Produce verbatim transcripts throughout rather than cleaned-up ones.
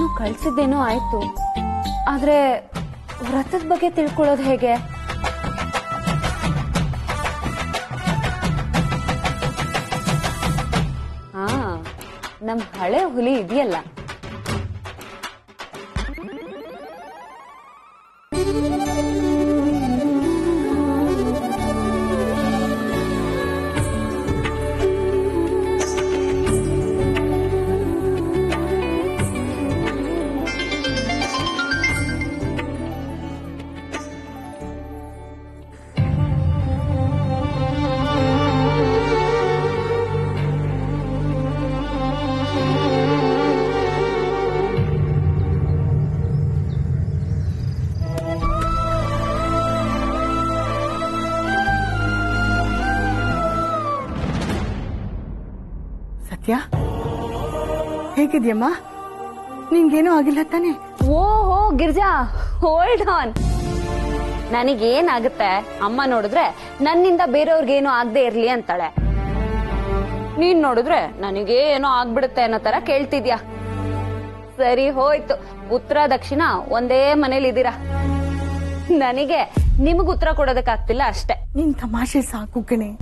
ಕಳ್ಸಿದ್ದೇನೋ ಆಯ್ತು, ಆದ್ರೆ ವ್ರತದ ಬಗ್ಗೆ ತಿಳ್ಕೊಳ್ಳೋದು ಹೇಗೆ? ಹಾ, ನಮ್ ಹಳೆ ಹುಲಿ ಇದೆಯಲ್ಲ, ಹೇಗಿದ್ಯಮ್ಮ? ನಿನ್ಗೇನೋ ಆಗಿಲ್ಲ ತಾನೆ? ಓಹೋ ಗಿರ್ಜಾ, ಹೋಲ್ಡ್ ಆನ್. ನನಗೇನಾಗುತ್ತೆ, ಅಮ್ಮ ನೋಡಿದ್ರೆ ನನ್ನಿಂದ ಬೇರೆಯವ್ರಿಗೇನೋ ಆಗದೆ ಇರ್ಲಿ ಅಂತಾಳೆ. ನೀನ್ ನೋಡಿದ್ರೆ ನನಗೇನೋ ಆಗ್ಬಿಡುತ್ತೆ ಅನ್ನೋ ತರ ಕೇಳ್ತಿದ್ಯಾ. ಸರಿ ಹೋಯ್ತು, ಉತ್ತರ ದಕ್ಷಿಣ ಒಂದೇ ಮನೇಲಿ ಇದ್ದೀರಾ. ನನಗೆ ನಿಮಗ್ ಉತ್ತರ ಕೊಡೋದಕ್ಕಾಗ್ತಿಲ್ಲ ಅಷ್ಟೇ. ನಿನ್ ತಮಾಷೆ ಸಾಕು ಕಣೆ.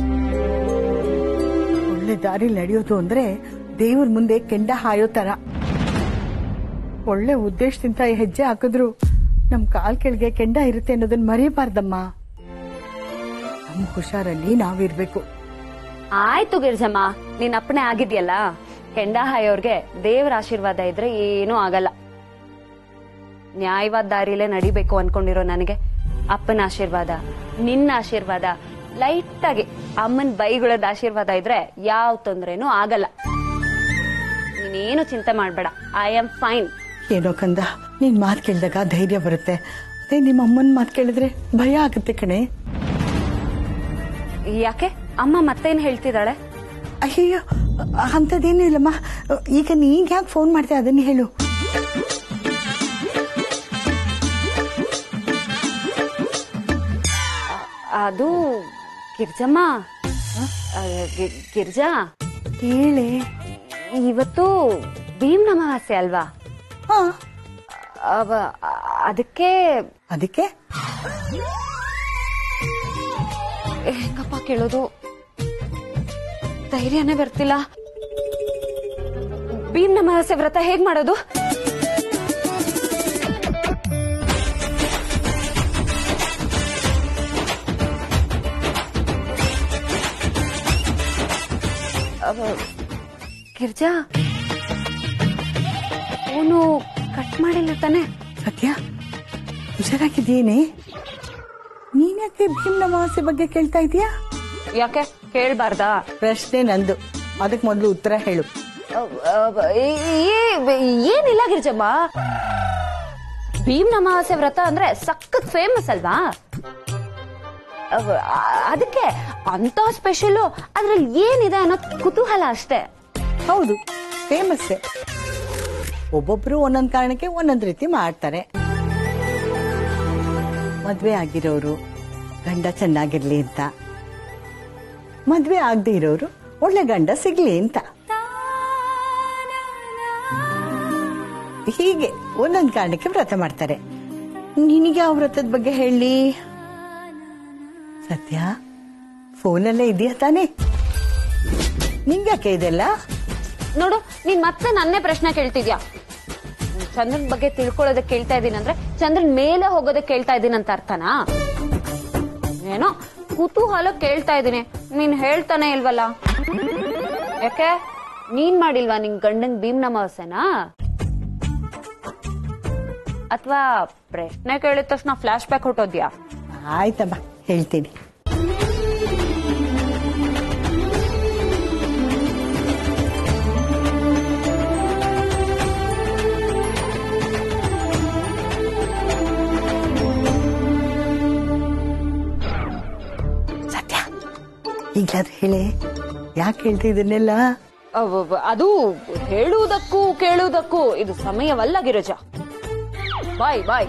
ಒಳ್ಳೆ ದಾರಿ ನಡೆಯೋದು ಅಂದ್ರೆ ದೇವ್ರ ಮುಂದೆ ಕೆಂಡ ಹಾಯೋ ತರ. ಒಳ್ಳೆ ಉದ್ದೇಶದಿಂದ ಹೆಜ್ಜೆ ಹಾಕಿದ್ರು ನಮ್ ಕಾಲ್ ಕೆಳಗೆ ಕೆಂಡ ಇರುತ್ತೆ ಅನ್ನೋದನ್ನ ಮರೆಯಬಾರ್ದಮ್ಮ. ನಮ್ ಹುಷಾರಲ್ಲಿ ನಾವಿರ್ಬೇಕು. ಆಯ್ತು ಗಿರ್ಜಮ್ಮ, ನೀನ್ ಅಪ್ಪಣೆ ಆಗಿದ್ಯಲ್ಲ. ಕೆಂಡ ಹಾಯೋರ್ಗೆ ದೇವ್ರ ಆಶೀರ್ವಾದ ಇದ್ರೆ ಏನೂ ಆಗಲ್ಲ. ನ್ಯಾಯವಾದ ದಾರಿಲೇ ನಡಿಬೇಕು ಅನ್ಕೊಂಡಿರೋ ನನಗೆ ಅಪ್ಪನ ಆಶೀರ್ವಾದ, ನಿನ್ನ ಆಶೀರ್ವಾದ, ಲೈಟ್ ಆಗಿ ಅಮ್ಮನ್ ಬೈಗಳದ ಆಶೀರ್ವಾದ ಇದ್ರೆ ಯಾವ ತೊಂದ್ರೆನೂ ಆಗಲ್ಲ. ನೀನೇನು ಚಿಂತೆ ಮಾಡ್ಬೇಡ, ಐ ಆಮ್ ಫೈನ್. ಏನೋ ಕಂದ, ನೀನ್ ಮಾತ್ ಕೇಳಿದಾಗ ಧೈರ್ಯ ಬರುತ್ತೆ. ಅದೇ ನಿಮ್ಮ ಅಮ್ಮನ್ ಮಾತ್ ಕೇಳಿದ್ರೆ ಭಯ ಆಗುತ್ತೆ ಕಣೆ. ಯಾಕೆ ಅಮ್ಮ ಮತ್ತೇನ್ ಹೇಳ್ತಿದ್ದಾಳೆ? ಅಯ್ಯೋ, ಅಂತದೇನು ಇಲ್ಲಮ್ಮ. ಈಗ ನೀನ್ ಯಾಕೆ ಫೋನ್ ಮಾಡ್ತೀಯ ಅದನ್ನ ಹೇಳು. ಅದು ಗಿರ್ಜಮ್ಮ, ಗಿರ್ಜಾ ಹೇಳೆ. ಇವತ್ತು ಭೀಮ್ ಅಮಾವಾಸ್ಯೆ ಅಲ್ವಾ? ಹಾ, ಅದಕ್ಕೆ ಅದಕ್ಕೆ ಹೆಂಗಪ್ಪ ಕೇಳೋದು, ಧೈರ್ಯನೇ ಬರ್ತಿಲ್ಲ. ಭೀಮ್ ಅಮಾವಾಸ್ಯೆ ವ್ರತ ಹೇಗ್ ಮಾಡೋದು? ಗಿರ್ಜಾ, ಅವನು ಕಟ್ ಮಾಡಿಲ್ಲ ತಾನೆ? ಸತ್ಯ, ಹುಷಾರಾಗಿದ್ದೇನೆ. ನೀನ್ಯಾಕೆ ಭೀಮ್ ಅಮಾವಾಸ್ಯೆ ಬಗ್ಗೆ ಕೇಳ್ತಾ ಇದೀಯಾ? ಯಾಕೆ ಕೇಳ್ಬಾರ್ದಾ? ಪ್ರಶ್ನೆ ನಂದು, ಅದಕ್ ಮೊದಲು ಉತ್ತರ ಹೇಳು. ಏನಿಲ್ಲ ಗಿರ್ಜಮ್ಮ, ಭೀಮ್ ಅಮಾವಾಸ್ಯೆ ವ್ರತ ಅಂದ್ರೆ ಸಖತ್ ಫೇಮಸ್ ಅಲ್ವಾ? ಅದಕ್ಕೆ ಅಂತ ಸ್ಪೆಷಲ್, ಅದ್ರಲ್ಲಿ ಏನಿದೆ ಅನ್ನೋ ಕುತೂಹಲ ಅಷ್ಟೇ. ಹೌದು, ಫೇಮಸ್. ಒಬ್ಬೊಬ್ರು ಒಂದೊಂದ್ ಕಾರಣಕ್ಕೆ ಒಂದೊಂದ್ ರೀತಿ ಮಾಡ್ತಾರೆ. ಮದ್ವೆ ಆಗಿರೋರು ಗಂಡ ಚೆನ್ನಾಗಿರ್ಲಿ ಅಂತ, ಮದ್ವೆ ಆಗದೆ ಇರೋರು ಒಳ್ಳೆ ಗಂಡ ಸಿಗ್ಲಿ ಅಂತ, ಹೀಗೆ ಒಂದೊಂದ್ ಕಾರಣಕ್ಕೆ ವ್ರತ ಮಾಡ್ತಾರೆ. ನಿನಗೆ ಆ ವ್ರತದ ಬಗ್ಗೆ ಹೇಳಿ. ಸತ್ಯ, ಫೋನಲ್ಲೇ ಇದೆಯಾ ತಾನೆ? ನಿಂಗ್ಯಾಕೆ ಇದೆಲ್ಲ? ನೋಡು, ನೀನ್ ಮತ್ತೆ ನನ್ನೇ ಪ್ರಶ್ನೆ ಕೇಳ್ತಿದ್ಯಾ. ಚಂದ್ರನ್ ಬಗ್ಗೆ ತಿಳ್ಕೊಳ್ಳೋದಕ್ಕೆ ಕೇಳ್ತಾ ಇದ್ದೀನಿ ಅಂದ್ರೆ ಚಂದ್ರನ್ ಮೇಲೆ ಹೋಗೋದಕ್ಕೆ ಕೇಳ್ತಾ ಇದ್ದೀನಿ ಅಂತ ಅರ್ಥನಾ? ಏನೋ ಕುತೂಹಲ ಕೇಳ್ತಾ ಇದ್ದೀನಿ, ನೀನ್ ಹೇಳ್ತಾನೆ ಇಲ್ವಲ್ಲ. ಯಾಕೆ ನೀನ್ ಮಾಡಿಲ್ವಾ ನಿನ್ ಗಂಡನ್ ಭೀಮ್ ಅಮಾವಾಸ್ಯೆನಾ? ಅಥವಾ ಪ್ರಶ್ನೆ ಕೇಳಿದ ತಕ್ಷಣ ಫ್ಲಾಶ್ ಬ್ಯಾಕ್ ಹೊಟ್ಟೋದ್ಯಾ? ಆಯ್ತಮ್ಮ, ಹೇಳ್ತೀನಿ. ಸತ್ಯ, ಈಗಲಾದ್ರೆ ಹೇಳಿ, ಯಾಕೆ ಹೇಳ್ತಾ ಇದನ್ನೆಲ್ಲ? ಅದು ಹೇಳುವುದಕ್ಕೂ ಕೇಳುವುದಕ್ಕೂ ಇದು ಸಮಯವಲ್ಲ ಗಿರಿಜಾ. ಬಾಯ್ ಬಾಯ್.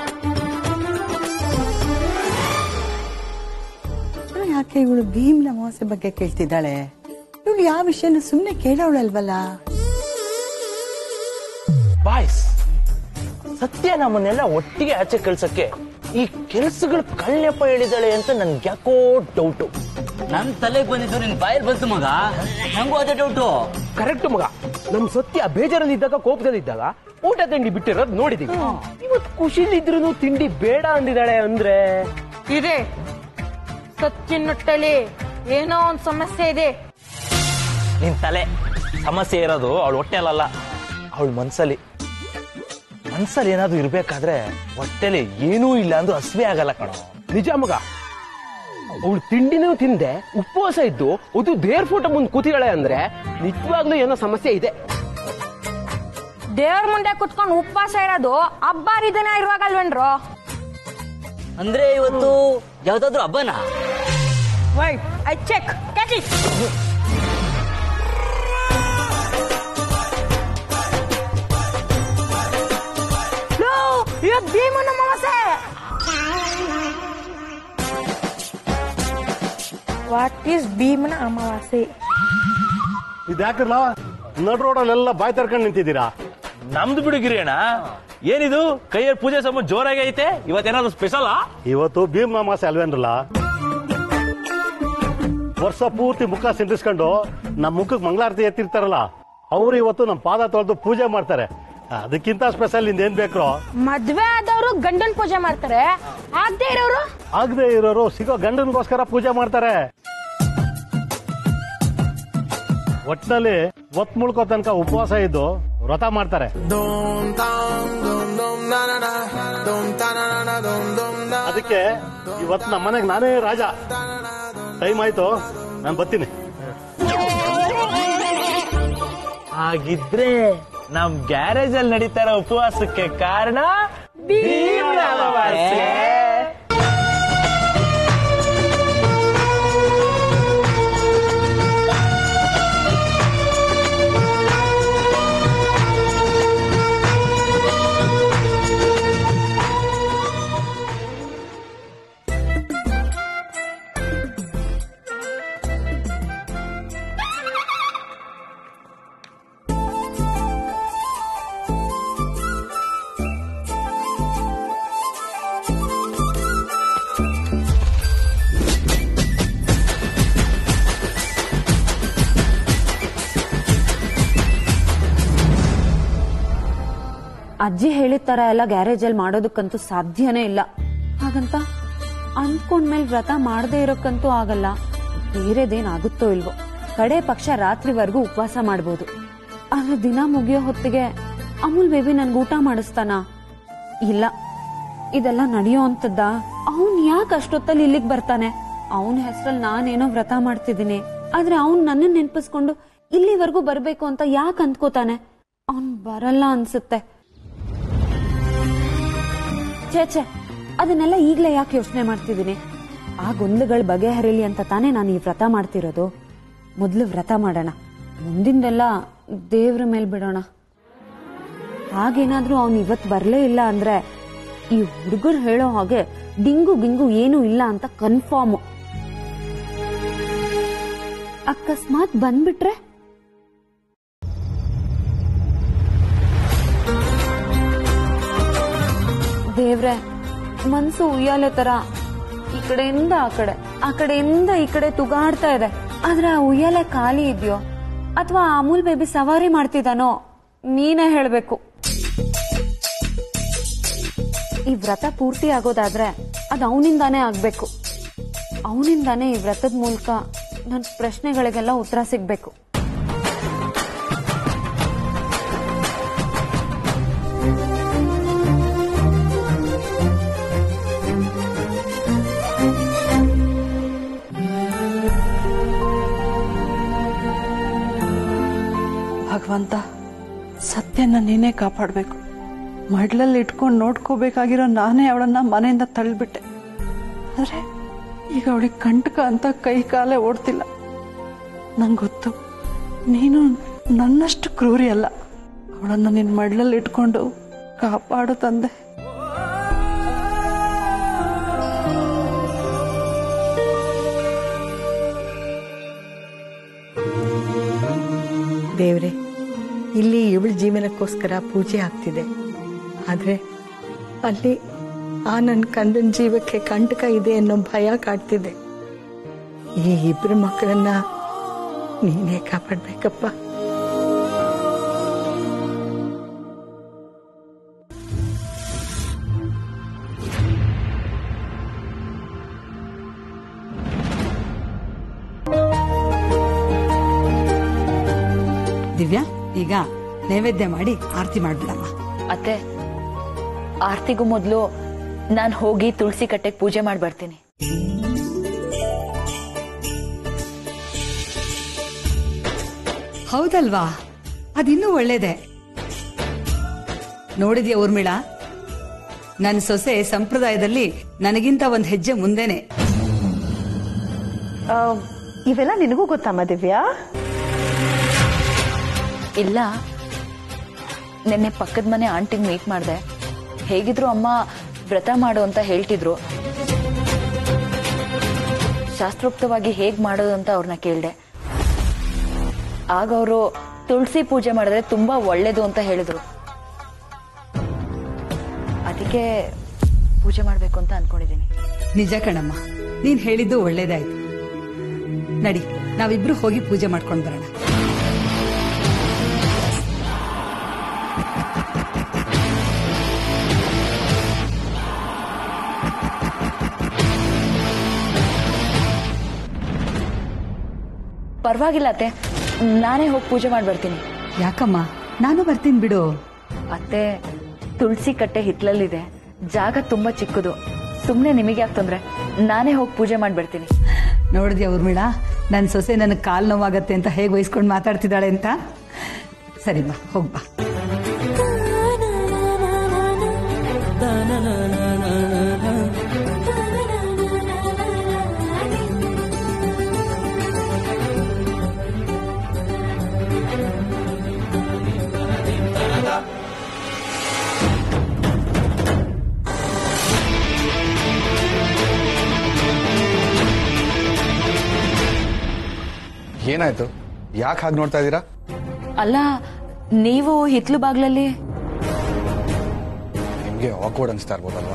ಯಾಕೆ ಇವಳು ಭೀಮ್ ಅಮಾವಾಸ್ಯೆ ಬಗ್ಗೆ ಕೇಳ್ತಿದ್ದಾಳೆ? ಇವಳು ಯಾವ ವಿಷಯನ ಸುಮ್ನೆ ಕೇಳೋಳಲ್ವಲ್ಲ? ಬಾಯ್ಸ್, ಸತ್ಯ ನಮ್ಮನ್ನೆಲ್ಲ ಒಟ್ಟಿಗೆ ಆಚೆ ಕಳ್ಸಕ್ಕೆ ಈ ಕೆಲ್ಸಗಳು ಕಳ್ಳೆಪ್ಪ ಹೇಳಿದಾಳೆ ಅಂತ ನನ್ಗೆ ಯಾಕೋ ಡೌಟು. ನನ್ ತಲೆಗೆ ಬಂದಿದ್ದು ನಿನ್ ಬಾಯಲ್ಲಿ ಬಂತು ಮಗ, ನಂಗೂ ಅದೇ ಡೌಟು. ಕರೆಕ್ಟ್ ಮಗ. ನಮ್ ಸತ್ಯ ಬೇಜಾರಲ್ಲಿ ಇದ್ದಾಗ, ಕೋಪದಲ್ಲಿ ಇದ್ದಾಗ ಊಟ ತಿಂಡಿ ಬಿಟ್ಟಿರೋದು ನೋಡಿದೀವಿ. ಇವತ್ತು ಖುಷಿಲಿದ್ರು ತಿಂಡಿ ಬೇಡ ಅಂದಿದ್ದಾಳೆ ಅಂದ್ರೆ ಇದೆ ಸಚ್ಚಿನೊಟ್ಟಲ್ಲಿ ಏನೋ ಒಂದ್ ಸಮಸ್ಯೆ ಇದೆ. ನಿನ್ ತಲೆ ಸಮಸ್ಯೆ ಇರೋದು ಅವಳ ಹೊಟ್ಟೆಲಲ್ಲ, ಅವಳ ಮನ್ಸಲ್ಲಿ. ಮನ್ಸಲ್ಲಿ ಏನಾದ್ರು ಇರ್ಬೇಕಾದ್ರೆ ಹೊಟ್ಟೆಲಿ ಏನೂ ಇಲ್ಲ ಅಂದ್ರೂ ಹಸ್ವೆ ಆಗಲ್ಲ ಕಣೋ. ನಿಜ ಮಗ. ಅವಳು ತಿಂಡಿನೂ ತಿಂದೆ ಉಪವಾಸ ಇದ್ದು ಅದು ದೇವ್ರ ಫೋಟೋ ಮುಂದೆ ಕೂತಿದ್ದಾಳೆ ಅಂದ್ರೆ ನಿಜವಾಗ್ಲೂ ಏನೋ ಸಮಸ್ಯೆ ಇದೆ. ದೇವ್ರ ಮುಂದೆ ಕುತ್ಕೊಂಡು ಉಪವಾಸ ಇರೋದು ಹಬ್ಬ ಹರಿದಿನ ಇರುವಾಗಲ್ವೇನ್ರೋ? ಅಂದ್ರೆ ಇವತ್ತು ಯಾವ್ದಾದ್ರು ಹಬ್ಬನಾ? Wait I check catch it. ಭೀಮನ ಅಮಾವಾಸ್ಯೆ. ವಾಟ್ ಈಸ್ ಭೀಮನ ಅಮಾವಾಸ್ಯೆ? ಇದ್ಯಾಕ್ರಲ್ಲ ನಡ್ ರೋಡಲ್ಲೆಲ್ಲ ಬಾಯ್ ತರ್ಕೊಂಡು ನಿಂತಿದ್ದೀರಾ? ನಮ್ದು ಬಿಡುಗಿರಿ ಅಣ್ಣ, ಏನಿದು ಕೈಯಲ್ಲಿ ಪೂಜೆ ಸಂಬಂಧ ಜೋರಾಗಿ ಐತೆ. ಇವತ್ತೇನಾದ್ರು ಸ್ಪೆಷಲಾ? ಇವತ್ತು ಭೀಮ್ ಅಮಾವಾಸ್ಯೆ ಅಲ್ವೇನ್ರಲ್ಲ? ವರ್ಷ ಪೂರ್ತಿ ಮುಖ ಸಿಂಡಿಸ್ಕೊಂಡು ನಮ್ ಮುಖಕ್ಕೆ ಮಂಗಳಾರತಿ ಎತ್ತಿರ್ತಾರಲ್ಲ, ಅವ್ರು ಇವತ್ತು ನಮ್ ಪಾದ ತೊಳೆದು ಪೂಜೆ ಮಾಡ್ತಾರೆ. ಅದಕ್ಕಿಂತ ಸ್ಪೆಷಲ್ ಇಂದೇನ್ ಬೇಕ್ರೋ? ಮದ್ವೆ ಆದವರು ಗಂಡನ್ ಪೂಜೆ ಮಾಡ್ತಾರೆ, ಆಗದೆ ಇರೋರು ಆಗದೆ ಇರೋರು ಸಿಗೋ ಗಂಡನ್ಗೋಸ್ಕರ ಪೂಜೆ ಮಾಡ್ತಾರೆ. ಒಟ್ನಲ್ಲಿ ಒತ್ ಮುಳ್ಕೋ ತನಕ ಉಪವಾಸ ಇದ್ದು ವ್ರತ ಮಾಡ್ತಾರೆ. ಅದಕ್ಕೆ ಇವತ್ತು ನಮ್ಮ ಮನೆಗೆ ನಾನೇ ರಾಜ. ಟೈಮ್ ಆಯ್ತು, ನಾನು ಬರ್ತೀನಿ. ಹಾಗಿದ್ರೆ ನಮ್ ಗ್ಯಾರೇಜ್ ಅಲ್ಲಿ ನಡೀತಾ ಇರೋ ಉಪವಾಸಕ್ಕೆ ಕಾರಣ ಭೀಮನ ಅಮಾವಾಸ್ಯೆ. ಅಜ್ಜಿ ಹೇಳಿದ ತರ ಎಲ್ಲ ಗ್ಯಾರೇಜ್ ಅಲ್ಲಿ ಮಾಡೋದಕ್ಕಂತೂ ಸಾಧ್ಯನೇ ಇಲ್ಲ. ಹಾಗಂತ ಅಂದ್ಕೊಂಡ್ಮೇಲೆ ವ್ರತ ಮಾಡದೇ ಇರೋಕ್ಕಂತೂ ಆಗಲ್ಲ. ಬೇರೆದೇನಾಗುತ್ತೋ ಇಲ್ವೋ, ಕಡೆ ಪಕ್ಷ ರಾತ್ರಿವರೆಗೂ ಉಪವಾಸ ಮಾಡ್ಬೋದು. ಆದ್ರೆ ದಿನ ಮುಗಿಯೋ ಹೊತ್ತಿಗೆ ಅಮೂಲ್ ಬೇಬಿ ನನ್ಗೆ ಊಟ ಮಾಡಿಸ್ತಾನ? ಇಲ್ಲ, ಇದೆಲ್ಲ ನಡೆಯೋ ಅಂತದ್ದ. ಅವನ್ ಯಾಕೆ ಅಷ್ಟೊತ್ತಲ್ಲಿ ಇಲ್ಲಿಗೆ ಬರ್ತಾನೆ? ಅವನ ಹೆಸರಲ್ಲಿ ನಾನೇನೋ ವ್ರತ ಮಾಡ್ತಿದ್ದೀನಿ, ಆದ್ರೆ ಅವನ್ ನನ್ನ ನೆನ್ಪಿಸ್ಕೊಂಡು ಇಲ್ಲಿವರೆಗೂ ಬರ್ಬೇಕು ಅಂತ ಯಾಕೆ ಅಂದ್ಕೋತಾನೆ? ಅವನ್ ಬರಲ್ಲ ಅನ್ಸುತ್ತೆ. ಛೇ ಛೇ, ಅದನ್ನೆಲ್ಲ ಈಗ್ಲೇ ಯಾಕೆ ಯೋಚನೆ ಮಾಡ್ತಿದ್ದೀನಿ? ಆ ಗೊಂದಲಗಳು ಬಗೆಹರಿಲಿ ಅಂತ ತಾನೇ ನಾನು ಈ ವ್ರತ ಮಾಡ್ತಿರೋದು. ಮೊದ್ಲು ವ್ರತ ಮಾಡೋಣ, ಮುಂದಿಂದೆಲ್ಲ ದೇವ್ರ ಮೇಲ್ ಬಿಡೋಣ. ಹಾಗೇನಾದ್ರೂ ಅವನು ಇವತ್ ಬರ್ಲೇ ಇಲ್ಲ ಅಂದ್ರೆ ಈ ಹುಡುಗರು ಹೇಳೋ ಹಾಗೆ ಡಿಂಗು ಗಿಂಗು ಏನೂ ಇಲ್ಲ ಅಂತ ಕನ್ಫರ್ಮ್. ಅಕಸ್ಮಾತ್ ಬಂದ್ಬಿಟ್ರೆ ದೇವ್ರೆ, ಮನ್ಸು ಉಯ್ಯಾಲೆ ತರ ಈ ಕಡೆಯಿಂದ ಆ ಕಡೆ, ಆ ಕಡೆಯಿಂದ ಈ ಕಡೆ ತುಗಾಡ್ತಾ ಇದೆ. ಆದ್ರೆ ಆ ಉಯ್ಯಾಲೆ ಖಾಲಿ ಇದೆಯೋ ಅಥವಾ ಅಮೂಲ್ ಬೇಬಿ ಸವಾರಿ ಮಾಡ್ತಿದ್ದಾನೋ ನೀನೇ ಹೇಳ್ಬೇಕು. ಈ ವ್ರತ ಪೂರ್ತಿ ಆಗೋದಾದ್ರೆ ಅದು ಅವನಿಂದಾನೇ ಆಗ್ಬೇಕು. ಅವನಿಂದಾನೇ ಈ ವ್ರತದ ಮೂಲಕ ನನ್ನ ಪ್ರಶ್ನೆಗಳಿಗೆಲ್ಲ ಉತ್ತರ ಸಿಗ್ಬೇಕು. ಭಗವಂತ, ಸತ್ಯನ ನೀನೇ ಕಾಪಾಡಬೇಕು. ಮಡ್ಲಲ್ಲಿ ಇಟ್ಕೊಂಡು ನೋಡ್ಕೋಬೇಕಾಗಿರೋ ನಾನೇ ಅವಳನ್ನ ಮನೆಯಿಂದ ತಳ್ಳಿಬಿಟ್ಟೆ. ಆದ್ರೆ ಈಗ ಅವಳಿಗೆ ಕಂಟಕ ಅಂತ ಕೈ ಕಾಲೇ ಓಡ್ತಿಲ್ಲ. ನಂಗೆ ಗೊತ್ತು, ನೀನು ನನ್ನಷ್ಟು ಕ್ರೂರಿ ಅಲ್ಲ. ಅವಳನ್ನ ನಿನ್ನ ಮಡ್ಲಲ್ಲಿ ಇಟ್ಕೊಂಡು ಕಾಪಾಡು ತಂದೆ. ದೇವ್ರೆ, ಇಲ್ಲಿ ಇವಳ ಜೀವನಕ್ಕೋಸ್ಕರ ಪೂಜೆ ಆಗ್ತಿದೆ. ಆದ್ರೆ ಅಲ್ಲಿ ಆ ನನ್ನ ಕಂದನ್ ಜೀವಕ್ಕೆ ಕಂಟಕ ಇದೆ ಅನ್ನೋ ಭಯ ಕಾಡ್ತಿದೆ. ಈ ಇಬ್ರು ಮಕ್ಕಳನ್ನ ನೀನೇ ಕಾಪಾಡ್ಬೇಕಪ್ಪ. ದಿವ್ಯಾ, ಈಗ ನೈವೇದ್ಯ ಮಾಡಿ ಆರತಿ ಮಾಡ್ಬಿಡಮ್ಮ. ಅತ್ತೆ, ಆರ್ತಿಗೂ ಮೊದಲು ನಾನು ಹೋಗಿ ತುಳಸಿ ಕಟ್ಟೆಗೆ ಪೂಜೆ ಮಾಡಿ ಬರ್ತೀನಿ. ಹೌದಲ್ವಾ? ಅದಿನ್ನೂ ಒಳ್ಳೇದೆ. ನೋಡಿದ್ಯಾ ಊರ್ಮಿಳಾ, ನನ್ನ ಸೊಸೆ ಸಂಪ್ರದಾಯದಲ್ಲಿ ನನಗಿಂತ ಒಂದ್ ಹೆಜ್ಜೆ ಮುಂದೆನೆ. ಇವೆಲ್ಲ ನಿನಗೂ ಗೊತ್ತಮ್ಮ ದಿವ್ಯಾ? ಇಲ್ಲ, ನಿನ್ನೆ ಪಕ್ಕದ ಮನೆ ಆಂಟಿಗೆ ಮೀಟ್ ಮಾಡಿದೆ. ಹೇಗಿದ್ರು ಅಮ್ಮ ವ್ರತ ಮಾಡು ಅಂತ ಹೇಳ್ತಿದ್ರು. ಶಾಸ್ತ್ರೋಕ್ತವಾಗಿ ಹೇಗ್ ಮಾಡೋದು ಅಂತ ಅವ್ರನ್ನ ಕೇಳಿದೆ. ಆಗ ಅವರು ತುಳಸಿ ಪೂಜೆ ಮಾಡಿದ್ರೆ ತುಂಬಾ ಒಳ್ಳೇದು ಅಂತ ಹೇಳಿದ್ರು. ಅದಕ್ಕೆ ಪೂಜೆ ಮಾಡ್ಬೇಕು ಅಂತ ಅನ್ಕೊಂಡಿದ್ದೀನಿ. ನಿಜ ಕಣಮ್ಮ, ನೀನ್ ಹೇಳಿದ್ದು ಒಳ್ಳೇದಾಯ್ತು. ನಡಿ, ನಾವಿಬ್ರು ಹೋಗಿ ಪೂಜೆ ಮಾಡ್ಕೊಂಡ್ ಬರೋಣ. ಪರವಾಗಿಲ್ಲ ಅತ್ತೆ, ನಾನೇ ಹೋಗಿ ಪೂಜೆ ಮಾಡಿ ಬರ್ತೀನಿ. ಯಾಕಮ್ಮ, ನಾನು ಬರ್ತೀನಿ ಬಿಡು. ಅತ್ತೆ, ತುಳಸಿ ಕಟ್ಟೆ ಹಿತ್ಲಲ್ಲಿದೆ, ಜಾಗ ತುಂಬಾ ಚಿಕ್ಕದು. ಸುಮ್ನೆ ನಿಮಗೆ ಯಾಕೆ ತೊಂದ್ರೆ? ನಾನೇ ಹೋಗಿ ಪೂಜೆ ಮಾಡಿ ಬರ್ತೀನಿ. ನೋಡಿದ್ಯಾ ಊರ್ಮಿಳಾ, ನನ್ನ ಸೊಸೆ ನನಗೆ ಕಾಲ್ ನೋವಾಗತ್ತೆ ಅಂತ ಹೇಗೆ ವಹಿಸ್ಕೊಂಡು ಮಾತಾಡ್ತಿದ್ದಾಳೆ ಅಂತ. ಸರಿಮ್ಮ, ಹೋಗ್ಬಾ. ಏನಾಯ್ತು? ಯಾಕೆ ಹಾಗೆ ನೋಡ್ತಾ ಇದ್ದೀರಾ? ಅಲ್ಲ, ನೀವು ಹಿತ್ಲು ಬಾಗ್ಲಲ್ಲಿ. ನಿಮ್ಗೆ ಆಕ್ವರ್ಡ್ ಅನ್ಸ್ತಾ ಇರ್ಬೋದಲ್ವಾ?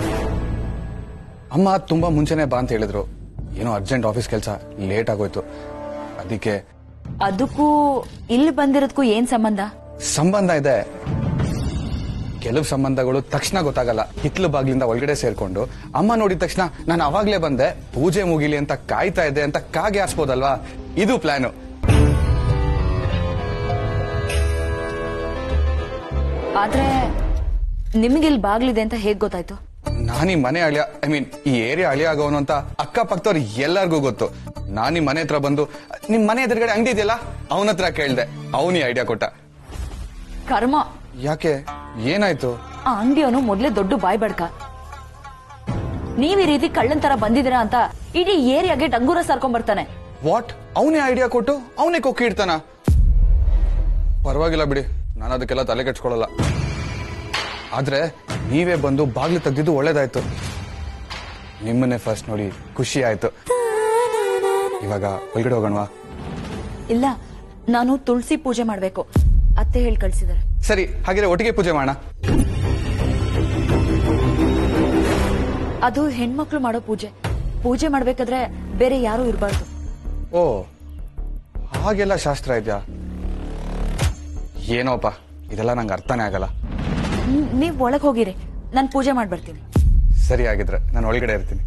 ಅಮ್ಮ ತುಂಬಾ ಮುಂಚೆನೆ ಬಾ ಅಂತ ಹೇಳಿದ್ರು. ಏನೋ ಅರ್ಜೆಂಟ್ ಆಫೀಸ್ ಕೆಲಸ ಲೇಟ್ ಆಗೋಯ್ತು, ಅದಕ್ಕೆ. ಅದಕ್ಕೂ ಇಲ್ಲಿ ಬಂದಿರೋದಕ್ಕೂ ಏನ್ ಸಂಬಂಧ? ಸಂಬಂಧ ಇದೆ. ಕೆಲವು ಸಂಬಂಧಗಳು ತಕ್ಷಣ ಗೊತ್ತಾಗಲ್ಲ. ಹಿತ್ಲು ಬಾಗ್ಲಿಂದ ಒಳಗಡೆ ಸೇರ್ಕೊಂಡು ಅಮ್ಮ ನೋಡಿದ ತಕ್ಷಣ ನಾನು ಅವಾಗ್ಲೇ ಬಂದೆ, ಪೂಜೆ ಮುಗಿಲಿ ಅಂತ ಕಾಯ್ತಾ ಇದ್ದೆ ಅಂತ ಕಾಗೆ ಹಾರಿಸಬಹುದಲ್ವಾ? ಇದು ಪ್ಲಾನು. ಆದ್ರೆ ನಿಮ್ಗೆ ಇಲ್ಲಿ ಬಾಗ್ಲಿದೆ ಅಂತ ಹೇಗ್ ಗೊತ್ತಾಯ್ತು? ನಾನೀ ಮನೆ ಅಳಿಯ, ಐ ಮೀನ್ ಈ ಏರಿಯಾ ಅಳಿಯ ಆಗೋನು ಅಂತ ಅಕ್ಕಪಕ್ಕದವ್ರು ಎಲ್ಲರಿಗೂ ಗೊತ್ತು. ನಾನೀ ಮನೆ ಹತ್ರ ಬಂದು ನಿಮ್ ಮನೆ ಎದುರುಗಡೆ ಅಂಗಡಿ ಇದೆಯಲ್ಲ ಅವನ ಹತ್ರ ಕೇಳ್ದೆ, ಅವನಿ ಐಡಿಯಾ ಕೊಟ್ಟ. ಕರ್ಮ. ಯಾಕೆ, ಏನಾಯ್ತು? ಆ ಅಂಗಡಿಯವನು ಮೊದ್ಲೇ ದೊಡ್ಡ ಬಾಯ್ ಬಡ್ಕ. ನೀವ್ ಈ ರೀತಿ ಕಳ್ಳನ್ ತರ ಬಂದಿದ್ದೀರಾ ಅಂತ ಇಡೀ ಏರಿಯಾಗೆ ಡಂಗೂರ ಸರ್ಕೊಂಡ್ ಬರ್ತಾನೆ. ವಾಟ್? ಅವನೇ ಐಡಿಯಾ ಕೊಟ್ಟು ಅವನೇ ಕೊಕ್ಕಿ ಇಡ್ತಾನ? ಪರವಾಗಿಲ್ಲ ಬಿಡಿ, ನಾನು ಅದಕ್ಕೆಲ್ಲ ತಲೆ ಕೆಡ್ಸ್ಕೊಳ್ಳಲ್ಲ. ಆದ್ರೆ ನೀವೇ ಬಂದು ಬಾಗ್ಲು ತೆಗ್ದಿದ್ದು ಒಳ್ಳೇದಾಯ್ತು. ನಿಮ್ಮನ್ನೇ ಫಸ್ಟ್ ನೋಡಿ ಖುಷಿ ಆಯ್ತು. ಇವಾಗ ಒಳಗಡೆ ಹೋಗೋಣವಾ? ಇಲ್ಲ, ನಾನು ತುಳಸಿ ಪೂಜೆ ಮಾಡ್ಬೇಕು, ಅತ್ತೆ ಹೇಳಿ ಕಳ್ಸಿದಾರೆ. ಸರಿ, ಹಾಗಿದ್ರೆ ಒಟ್ಟಿಗೆ ಪೂಜೆ ಮಾಡೋಣ. ಅದು ಹೆಣ್ಮಕ್ಳು ಮಾಡೋ ಪೂಜೆ. ಪೂಜೆ ಮಾಡ್ಬೇಕಾದ್ರೆ ಬೇರೆ ಯಾರು ಇರಬಾರ್ದು. ಓ, ಹಾಗೆಲ್ಲ ಶಾಸ್ತ್ರ ಇದೆಯಾ? ಏನೋಪ್ಪ, ಇದೆಲ್ಲ ನಂಗೆ ಅರ್ಥನೇ ಆಗಲ್ಲ. ನೀವ್ ಒಳಗ್ ಹೋಗಿರಿ, ನಾನು ಪೂಜೆ ಮಾಡ್ಬರ್ತೀನಿ. ಸರಿ, ಆಗಿದ್ರೆ ನಾನು ಒಳಗಡೆ ಇರ್ತೀನಿ.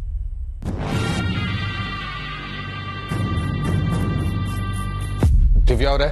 ದಿವ್ಯಾ ಅವರೇ,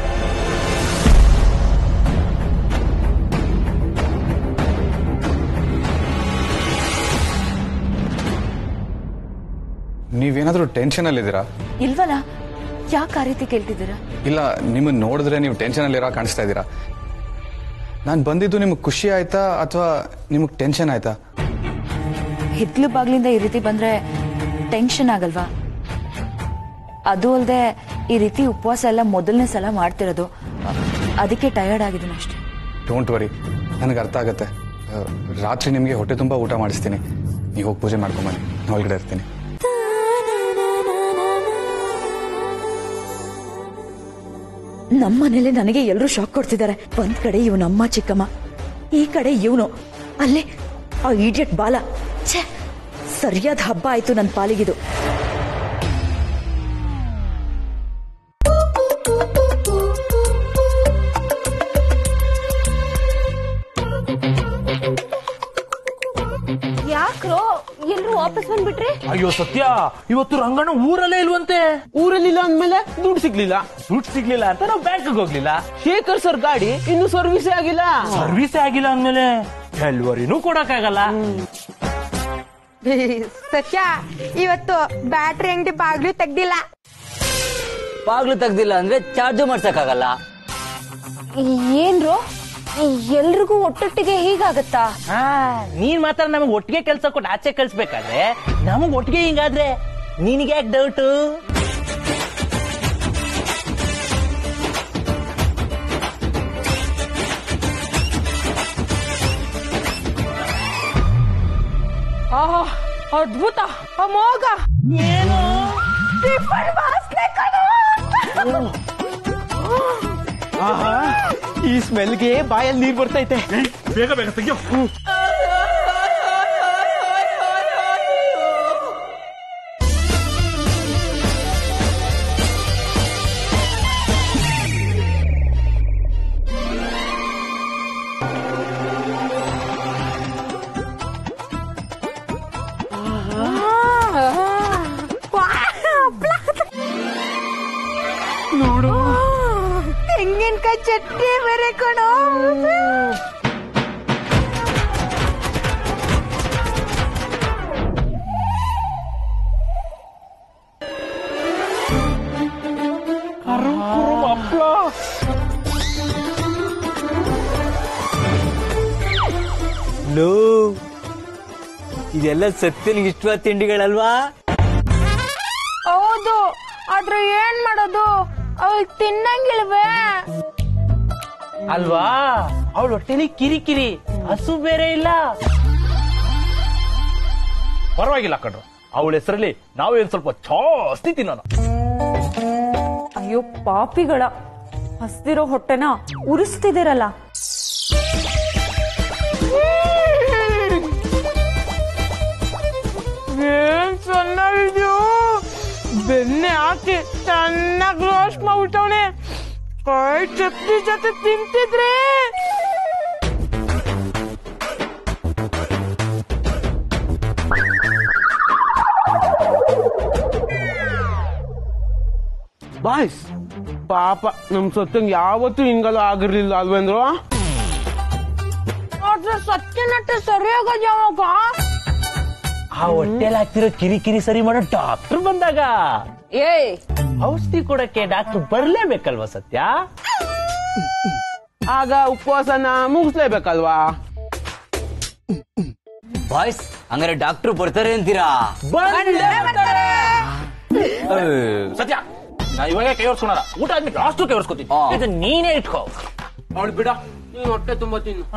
ನೀವೇನಾದ್ರೂ ಟೆನ್ಷನ್ ಅಲ್ಲಿದ್ದೀರಾ? ಇಲ್ವಲ್ಲ, ಯಾಕೆ ಆ ರೀತಿ ಕೇಳ್ತಿದ್ದೀರಾ? ಇಲ್ಲ, ನಿಮ್ಮನ್ನ ನೋಡಿದ್ರೆ ನೀವು ಟೆನ್ಷನ್ ಅಲ್ಲಿರೋ ಕಾಣಿಸ್ತಾ ಇದ್ದೀರಾ. ನಾನು ಬಂದಿದ್ದು ನಿಮ್ಗೆ ಖುಷಿ ಆಯ್ತಾ ಅಥವಾ ನಿಮಗ್ ಟೆನ್ಷನ್ ಆಯ್ತಾ? ಹಿತ್ಲು ಬಾಗ್ಲಿಂದ ಈ ರೀತಿ ಬಂದ್ರೆ ಟೆನ್ಷನ್ ಆಗಲ್ವಾ? ಅದು ಅಲ್ಲದೆ ಈ ರೀತಿ ಉಪವಾಸ ಎಲ್ಲ ಮೊದಲನೇ ಸಲ ಮಾಡ್ತಿರೋದು, ಅದಕ್ಕೆ ಟಯರ್ಡ್ ಆಗಿದ್ದೀನಿ ಅಷ್ಟೇ. ಡೋಂಟ್ ವರಿ, ನನಗೆ ಅರ್ಥ ಆಗತ್ತೆ. ರಾತ್ರಿ ನಿಮಗೆ ಹೊಟ್ಟೆ ತುಂಬಾ ಊಟ ಮಾಡಿಸ್ತೀನಿ. ನೀವು ಹೋಗಿ ಪೂಜೆ ಮಾಡ್ಕೊಂಬನ್ನಿ, ನಾನು ಒಳಗಡೆ ಇರ್ತೀನಿ. ನಮ್ಮನೇಲೆ ನನಗೆ ಎಲ್ಲರೂ ಶಾಕ್ ಕೊಡ್ತಿದ್ದಾರೆ. ಒಂದ್ ಕಡೆ ಇವನಮ್ಮ ಚಿಕ್ಕಮ್ಮ, ಈ ಕಡೆ ಇವನು, ಅಲ್ಲೇ ಆ ಇಡಿಯಟ್ ಬಾಲ. ಛೇ, ಸರಿಯಾದ ಹಬ್ಬ ಆಯ್ತು ನನ್ನ ಪಾಲಿಗಿದು. ಯಾಕ್ರೋ ಎಲ್ರು ವಾಪಸ್ ಬಂದ್ಬಿಟ್ರಿ? ಅಯ್ಯೋ ಸತ್ಯ, ಇವತ್ತು ರಂಗಣ್ಣ ಊರಲ್ಲೇ ಇಲ್ವಂತೆ. ಊರಲ್ಲಿಲ್ಲ ಅಂದ್ಮೇಲೆ ದುಡ್ಡು ಸಿಗ್ಲಿಲ್ಲ. ದುಡ್ಡು ಸಿಗ್ಲಿಲ್ಲ ಅಂತ ನಾವು ಬ್ಯಾಂಕ್ಗೆ ಹೋಗ್ಲಿಲ್ಲ. ಶೇಖರ್ ಸರ್ ಗಾಡಿ ಇನ್ನು ಸರ್ವಿಸೇ ಆಗಿಲ್ಲ. ಸರ್ವಿಸೇ ಆಗಿಲ್ಲ ಅಂದ್ಮೇಲೆ ಡೆಲಿವರಿನೂ ಕೊಡಕ್ಕಾಗಲ್ಲ. ಸತ್ಯ, ಇವತ್ತು ಬ್ಯಾಟ್ರಿ ಅಂಗಡಿ ಬಾಗ್ಲು ತೆಗ್ದಿಲ್ಲ. ಬಾಗ್ಲು ತೆಗ್ದಿಲ್ಲ ಅಂದ್ರೆ ಚಾರ್ಜ್ ಮಾಡ್ಸಕ್ಕಾಗಲ್ಲ. ಏನ್ರು ಎಲ್ರಿಗೂ ಒಟ್ಟೊಟ್ಟಿಗೆ ಹೀಗಾಗತ್ತಾ? ಹಾ, ನೀನ್ ಮಾತ್ರ ನಮಗ್ ಒಟ್ಟಿಗೆ ಕೆಲ್ಸ ಕೊಟ್ಟು ಆಚೆ ಕಳ್ಸ್ಬೇಕಾದ್ರೆ ನಮಗ್ ಒಟ್ಟಿಗೆ ಹಿಂಗಾದ್ರೆ ನಿನ್ಗೆ ಯಾಕೆ ಡೌಟ್? ಆಹಾ, ಅದ್ಭುತ, ಅಮೋಘ. ಏನು ಟಿಫನ್ ವಾಸನೆ ಕಣೋ. ಆಹಾ, ಈ ಸ್ಮೆಲ್ಗೆ ಬಾಯಲ್ಲಿ ನೀರ್ ಬರ್ತೈತೆ. ಬೇಗ ಬೇಗ ತೆಗಿಯೋ. ನೋಡು, ತೆಂಗಿನಕಾಯಿ ಚಟ್ನಿ ಬೇರೆ ಕಣೋ. ಲೋ, ಇದೆಲ್ಲ ಸತ್ಯನಿಗೆ ಇಷ್ಟವಾದ ತಿಂಡಿಗಳಲ್ವಾ? ಹೌದು, ಆದ್ರೆ ಏನ್ ಮಾಡೋದು, ಅವಳು ತಿನ್ನಂಗಿಲ್ವೇ? ಅಲ್ವಾ, ಅವಳ ಹೊಟ್ಟೆಲಿ ಕಿರಿ ಕಿರಿ, ಹಸು ಬೇರೆ ಇಲ್ಲ. ಪರವಾಗಿಲ್ಲ ಕಣ್ರು, ಅವಳ ಹೆಸರಲ್ಲಿ ನಾವೇನ್ ಸ್ವಲ್ಪ ಜಾಸ್ತಿ ತಿನ್ನೋಣ. ಅಯ್ಯೋ ಪಾಪಿಗಳ, ಹಸ್ದಿರೋ ಹೊಟ್ಟೆನ ಉರಿಸ್ತಿದಿರಲ್ಲ. ಏನ್ ಚೆನ್ನಾಗಿದ್ಯೋ, ಬೆಣ್ಣೆ ಹಾಕಿ ಚೆನ್ನಾಗಿ ರೋಸ್ಟ್ ಮಾಡ್ಬಿಟ್ಟವನೆ. ಕೈ ಚಟ್ನಿ ಜೊತೆ ತಿಂತಿದ್ರೆ ಬಾಯ್ಸ್, ಪಾಪ ನಮ್ ಸತ್ಯಂಗ್ ಯಾವತ್ತೂ ಹಿಂಗಲ್ಲ ಆಗಿರ್ಲಿಲ್ಲ ಅಲ್ವೇಂದ್ರು. ಆದ್ರೆ ಸತ್ಯನಟ್ಟ ಸರಿಯಾಗೋದು ಯಾವಾಗ? ಆ ಹೊಟ್ಟೆಲ್ ಆಗ್ತಿರೋ ಕಿರಿ ಕಿರಿ ಸರಿ ಮಾಡೋ ಡಾಕ್ಟರ್ ಬಂದಾಗ. ಏಯ್, ಔಷಧಿ ಕೊಡಕ್ಕೆ ಡಾಕ್ಟರ್ ಬರ್ಲೇಬೇಕಲ್ವಾ ಸತ್ಯ? ಆಗ ಉಪವಾಸನ ಮುಗಿಸ್ಲೇಬೇಕಲ್ವಾ? ಬಾಯ್ಸ್, ಹಂಗಾರೆ ಡಾಕ್ಟ್ರು ಬರ್ತಾರೆ ಅಂತೀರಾ? ಸತ್ಯ, ನಾ ಇವಾಗ ಕೈ ಹೊರ್ಸ್ಕೊಳಲ್ಲ, ಊಟ ಆದ್ಮೇಲೆ ಲಾಸ್ಟ್ ಕೈ ಹೊರ್ಸ್ಕೊತೀನಿ. ನೀನೇ ಇಟ್ಕೋ. ಅವಳು ಬಿಡ, ನೀನ್ ಹೊಟ್ಟೆ ತುಂಬಾ ತಿನ್ನು.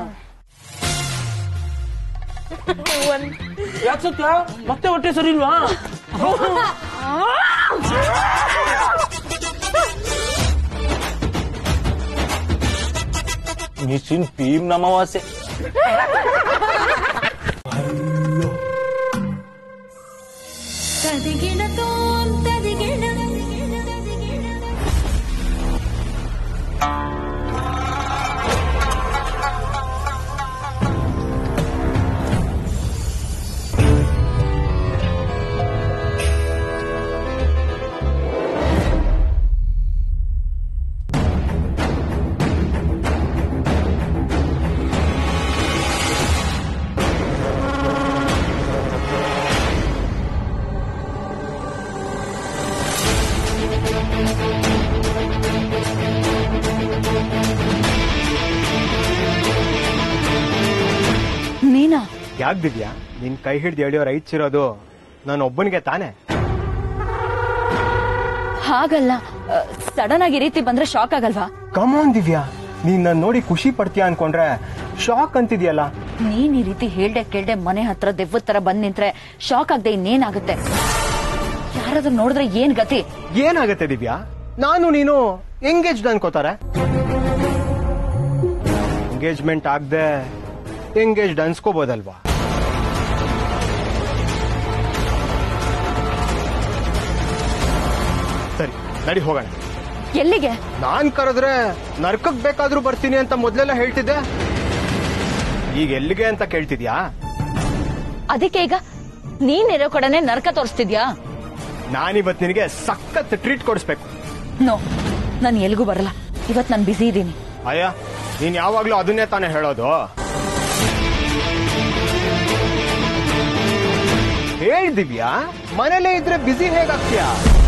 ಯಾಕೆ ಸತ್ಯ, ಮತ್ತೆ ಹೊಟ್ಟೆ ಸರಿ ಇಲ್ವಾ? ಮಿಸಿನ್ ಭೀಮ್ ನಮವಾಸೆ. ನೀನಾ? ಯಾಕೆ ದಿವ್ಯಾ, ನಿನ್ ಕೈ ಹಿಡ್ದು ಎಳೆಯೋರು ಐಚಿರೋದು ನಾನು ಒಬ್ಬನಿಗೆ ತಾನೆ? ಹಾಗಲ್ಲ, ಸಡನ್ ಆಗಿ ರೀತಿ ಬಂದ್ರೆ ಶಾಕ್ ಆಗಲ್ವಾ? ಕಮಾನ್ ದಿವ್ಯಾ, ನೀನ್ ನನ್ನ ನೋಡಿ ಖುಷಿ ಪಡ್ತೀಯ ಅನ್ಕೊಂಡ್ರೆ ಶಾಕ್ ಅಂತಿದ್ಯಲ್ಲ. ನೀನ್ ಈ ರೀತಿ ಹೇಳ್ದೆ ಕೇಳ್ದೆ ಮನೆ ಹತ್ರ ದೆವ್ವದ ತರ ಬಂದ್ ನಿಂತ್ರೆ ಶಾಕ್ ಆಗದೆ ಇನ್ನೇನಾಗುತ್ತೆ? ಯಾರಾದ್ರೂ ನೋಡಿದ್ರೆ ಏನ್ ಗತಿ? ಏನಾಗತ್ತೆ ದಿವ್ಯಾ? ನಾನು ನೀನು ಎಂಗೇಜ್ಡ್ ಅನ್ಕೋತಾರೆ. ಎಂಗೇಜ್ಮೆಂಟ್ ಆಗದೆ ಎಂಗೇಜ್ಡ್ ಅನ್ಸ್ಕೋಬೋದಲ್ವಾ? ಸರಿ ನಡಿ ಹೋಗೋಣ. ಎಲ್ಲಿಗೆ? ನಾನ್ ಕರೆದ್ರೆ ನರ್ಕಕ್ ಬೇಕಾದ್ರೂ ಬರ್ತೀನಿ ಅಂತ ಮೊದ್ಲೆಲ್ಲ ಹೇಳ್ತಿದ್ದೆ, ಈಗ ಎಲ್ಲಿಗೆ ಅಂತ ಕೇಳ್ತಿದ್ಯಾ? ಅದಕ್ಕೆ ಈಗ ನೀನಿರೋ ಕಡೆನೆ ನರ್ಕ ತೋರಿಸ್ತಿದ್ಯಾ? ನಾನಿವತ್ ನಿನಗೆ ಸಖತ್ ಟ್ರೀಟ್ ಕೊಡಿಸ್ಬೇಕು. ನೋ, ನಾನು ಎಲ್ಗೂ ಬರಲ್ಲ. ಇವತ್ ನಾನು ಬಿಸಿ ಇದ್ದೀನಿ. ಅಯ್ಯ, ನೀನ್ ಯಾವಾಗ್ಲೂ ಅದನ್ನೇ ತಾನೇ ಹೇಳೋದು. ಹೇಳ್ದಿವ್ಯಾ, ಮನೇಲೇ ಇದ್ರೆ ಬಿಸಿ ಹೇಗಾಗ್ತೀಯಾ?